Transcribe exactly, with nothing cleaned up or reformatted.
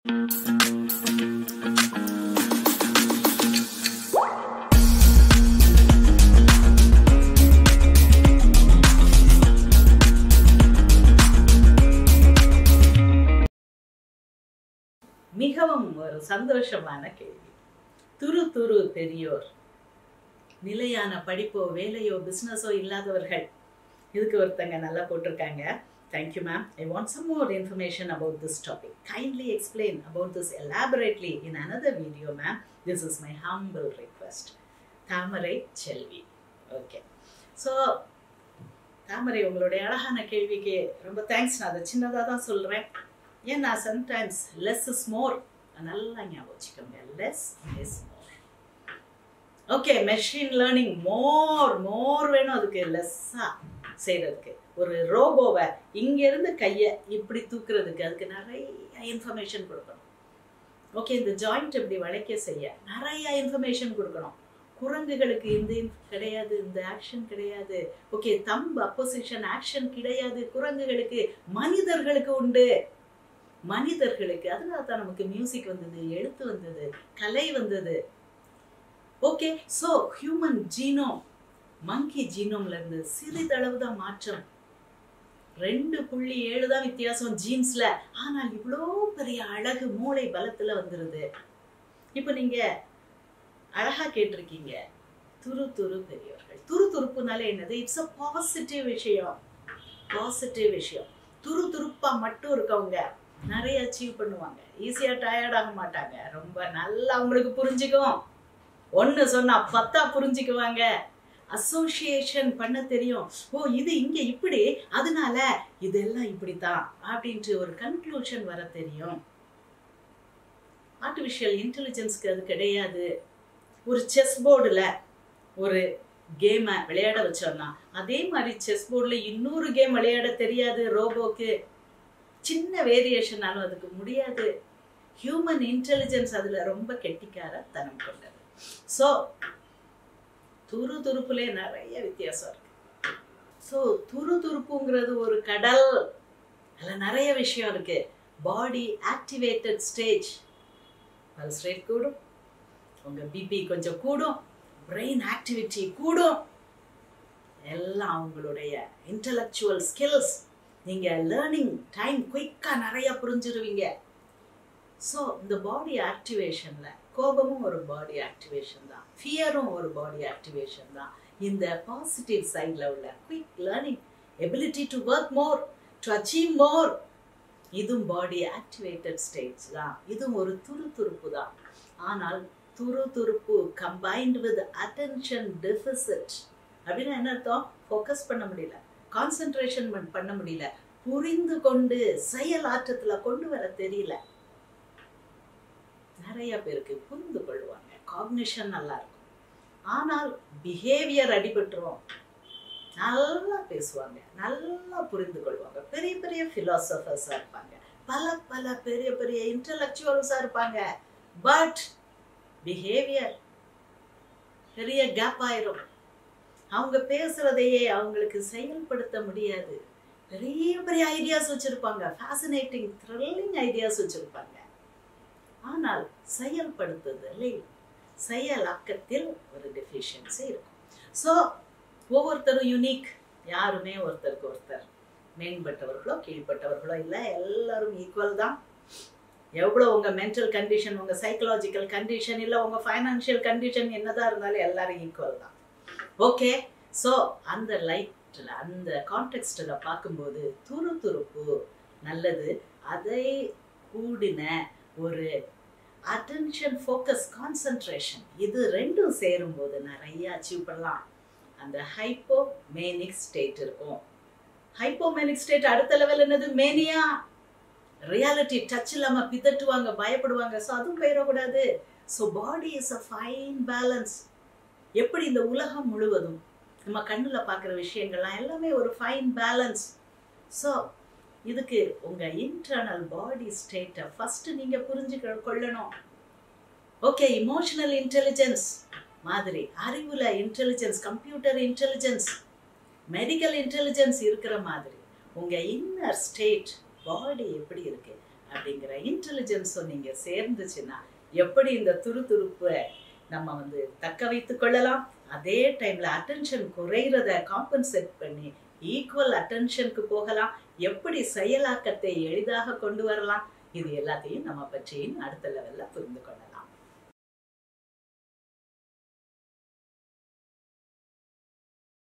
மிகவும் ஒரு சந்தோஷமான கேள்வி. துரு துரு பெரியோர், நிலையான படிப்போ வேலையோ பிசினஸோ இல்லாதவர்கள். இதுக்கு ஒருத்தங்க நல்லா போட்டிருக்காங்க. Thank you, ma'am. I want some more information about this topic. Kindly explain about this elaborately in another video, ma'am. This is my humble request. Thamarai Selvi. Okay. So, தாமரை, உங்களுடைய அழகான கேள்விக்கு ரொம்ப தேங்க்ஸ். நான் அதை சின்னதாக தான் சொல்கிறேன். ஏன்னா சம்டைம்ஸ் லெஸ் இஸ் மோர். நல்லா ஞாபகம் வச்சுக்கோங்க. Less is more. Okay, machine learning more more வேணும். அதுக்கு லெஸ்ஸாக செய்கிறதுக்கு ஒரு ரோபோவை இங்கேருந்து கையை இப்படி தூக்குறதுக்கு அதுக்கு நிறைய இன்ஃபர்மேஷன் கொடுக்கணும். ஓகே, இந்த ஜாயிண்ட் இப்படி வளைக்க செய்ய நிறைய இன்ஃபர்மேஷன் கொடுக்கணும். குரங்குகளுக்கு இந்த கிடையாது, இந்த ஆக்ஷன் கிடையாது. ஓகே, தம்ப் அப்போசிஷன் ஆக்ஷன் கிடையாது குரங்குகளுக்கு. மனிதர்களுக்கு உண்டு. மனிதர்களுக்கு அதனால தான் நமக்கு மியூசிக் வந்தது, எழுத்து வந்தது, கலை வந்தது. Okay, so human genome monkey ஜீனோம்ல இருந்து சிறிதளவு தான் மாற்றம். ரெண்டு புள்ளி ஏழு தான் வித்தியாசம் ஜீன்ஸ்ல. ஆனால் இவ்வளோ பெரிய அழகு மூளை பலத்துல வந்துருது. இப்போ நீங்க அழகா கேட்டிருக்கீங்க, துரு துரு பெரியவர்கள். துரு துருப்புனாலே என்னது? இட்ஸ் அ பாசிட்டிவ் விஷயம். பாசிட்டிவ் விஷயம். துரு துருப்பா மட்டும் இருக்கவங்க நிறைய அச்சீவ் பண்ணுவாங்க. ஈஸியா டயர்ட் ஆக மாட்டாங்க. ரொம்ப நல்லா அவங்களுக்கு புரிஞ்சுக்கும். ஒன்னு சொன்னா பத்தா புரிஞ்சுக்குவாங்க. அசோசியேஷன் பண்ண தெரியும். ஓ, இது இங்க இப்படி, அதனால இதெல்லாம் இப்படித்தான் அப்படின்ட்டு ஒரு கன்க்ளூஷன் வர தெரியும். ஆர்டிஃபிஷியல் இன்டெலிஜென்ஸ்க்கு அது கிடையாது. ஒரு செஸ் போர்டுல ஒரு கேமை விளையாட வச்சோம்னா அதே மாதிரி செஸ் போர்டுல இன்னொரு கேம் விளையாட தெரியாது ரோபோக்கு. சின்ன வேரியேஷனாலும் அதுக்கு முடியாது. ஹியூமன் இன்டெலிஜென்ஸ் அதுல ரொம்ப கெட்டிக்கார தனம் கொண்டது. ஸோ துரு துருப்புலே நிறைய வித்தியாசம் இருக்கு. ஸோ துரு துருப்புங்கிறது ஒரு கடல். அதில் நிறைய விஷயம் இருக்கு. Body activated stage. Pulse rate கூடும், உங்க பிபி கொஞ்சம் கூடும், பிரெயின் ஆக்டிவிட்டி கூடும். எல்லாம் அவங்களுடைய இன்டலெக்சுவல் ஸ்கில்ஸ். நீங்க லேர்னிங் டைம் குயிக்கா நிறைய புரிஞ்சிருவீங்க. ஸோ இந்த பாடி ஆக்டிவேஷன்ல கோபமும் ஒரு பாடி ஆக்டிவேஷன் தான், ஃபியரும் ஒரு பாடி ஆக்டிவேஷன் தான். இந்த பாசிட்டிவ் சைட்ல உள்ள quick learning, ability to work more, to achieve more, இதுவும் பாடி ஆக்டிவேட்டட் ஸ்டேட்ஸ் தான். இதுவும் ஒரு துரு துருப்பு தான். ஆனால் துரு துருப்பு கம்பைன்ட் வித் அட்டென்ஷன் டெபிசிட் அப்படின்னா என்ன அர்த்தம்? ஃபோக்கஸ் பண்ண முடியல, கான்சென்ட்ரேஷன் பண்ண முடியல, புரிந்து கொண்டு செயல் ஆற்றத்துல கொண்டு வர தெரியல. நிறைய பேருக்கு புரிந்து கொள்வாங்க, காக்னிஷன் நல்லா இருக்கும். ஆனால் பிஹேவியர் அடிபட்டுரும். நல்லா பேசுவாங்க, நல்லா புரிந்து கொள்வாங்க, பெரிய பெரிய பிலாசபர்ஸா இருப்பாங்க, பல பல பெரிய பெரிய இன்டலெக்சுவல்ஸா இருப்பாங்க. பட் பிஹேவியர் பெரிய கேப் ஆயிரும். அவங்க பேசுறதையே அவங்களுக்கு செயல்படுத்த முடியாது. பெரிய பெரிய ஐடியாஸ் வச்சிருப்பாங்க, ஃபேசினேட்டிங் த்ரில்லிங் ஐடியாஸ் வச்சிருப்பாங்க. ஆனால் செயல்படுத்துதலில், செயலாக்கத்தில் ஒரு டெஃபிஷியன்சி இருக்கும். ஸோ ஒவ்வொருத்தரும் யூனிக். யாருமே ஒருத்தருக்கு ஒருத்தர் மேம்பட்டவர்களோ கீழ்பட்டவர்களோ இல்லை, எல்லாரும் ஈக்குவல் தான். எவ்வளோ உங்கள் மென்டல் கண்டிஷன், உங்கள் சைக்கலாஜிக்கல் கண்டிஷன், இல்லை உங்கள் ஃபைனான்ஷியல் கண்டிஷன் என்னதான் இருந்தாலும் எல்லாரும் ஈக்குவல் தான். ஓகே, ஸோ அந்த லைட்டில், அந்த கான்டெக்ஸ்டில் பார்க்கும்போது துரு துருப்பு நல்லது. அதை கூடின ஒரு அட்டென்ஷன், ஃபோக்கஸ், கான்சென்ட்ரேஷன், இது ரெண்டும் சேரும்போது நிறைய அச்சீவ் பண்ணலாம். அந்த ஹைப்போமேனிக் ஸ்டேட் இருக்கும். ஹைப்போமேனிக் ஸ்டேட் அடுத்த லெவல் என்னது? மேனியா. ரியாலிட்டி டச் இல்லாம பிதட்டுவாங்க, பயப்படுவாங்க. ஸோ அதுவும் போயிடக்கூடாது. So body is a fine balance. எப்படி இந்த உலகம் முழுவதும் நம்ம கண்ணில் பார்க்குற விஷயங்கள்லாம் எல்லாமே ஒரு ஃபைன் பேலன்ஸ். ஸோ இதுக்கு உங்க இன்டர்னல் பாடி ஸ்டேட்டை ஃபர்ஸ்ட் நீங்க புரிஞ்சு கொள்ளணும். ஓகே, இமோஷனல் இன்டெலிஜென்ஸ் மாதிரி, அறிவுல intelligence, computer intelligence, medical intelligence இருக்கிற மாதிரி உங்க இன்னர் ஸ்டேட் பாடி எப்படி இருக்கு அப்படிங்கிற இன்டெலிஜென்ஸும் நீங்க சேர்ந்துச்சுன்னா எப்படி இந்த துருதுருப்பை நம்ம வந்து தக்க வைத்துக் கொள்ளலாம், அதே டைம்ல அட்டென்ஷன் குறைறத காம்பன்சேட் பண்ணி ஈக்குவல் அட்டென்ஷனுக்கு போகலாம், எப்படி செயலாக்கத்தை எளிதாக கொண்டு வரலாம், இது எல்லாத்தையும் நம்ம பற்றி அடுத்த லெவல்ல புரிந்து கொள்ளலாம்.